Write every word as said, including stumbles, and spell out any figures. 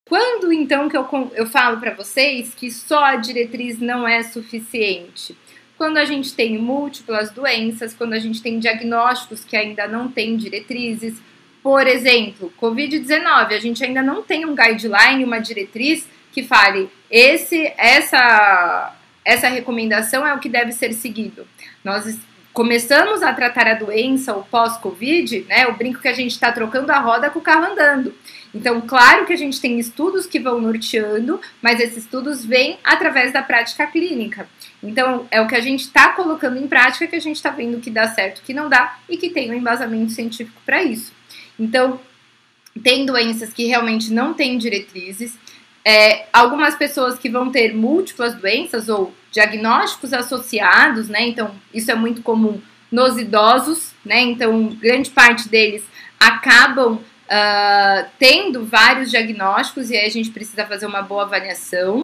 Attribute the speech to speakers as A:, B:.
A: Quando então que eu, eu falo para vocês que só a diretriz não é suficiente? Quando a gente tem múltiplas doenças, quando a gente tem diagnósticos que ainda não têm diretrizes. Por exemplo, covid dezenove, a gente ainda não tem um guideline, uma diretriz que fale esse, essa, essa recomendação é o que deve ser seguido. Nós começamos a tratar a doença, o pós-Covid, né? Eu brinco que a gente está trocando a roda com o carro andando. Então, claro que a gente tem estudos que vão norteando, mas esses estudos vêm através da prática clínica. Então, é o que a gente está colocando em prática que a gente está vendo que dá certo, que não dá, e que tem um embasamento científico para isso. Então, tem doenças que realmente não têm diretrizes, é, algumas pessoas que vão ter múltiplas doenças ou diagnósticos associados, né? Então, isso é muito comum nos idosos, né? Então, grande parte deles acabam uh, tendo vários diagnósticos e aí a gente precisa fazer uma boa avaliação.